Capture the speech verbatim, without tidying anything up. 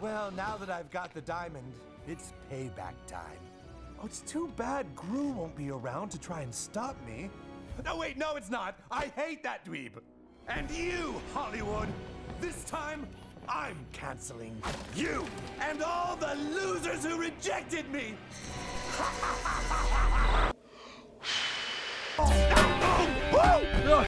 Well, now that I've got the diamond, it's payback time. Oh, it's too bad Gru won't be around to try and stop me. No, wait, no, it's not. I hate that dweeb. And you, Hollywood, this time, I'm canceling you and all the losers who rejected me. Oh, oh, oh,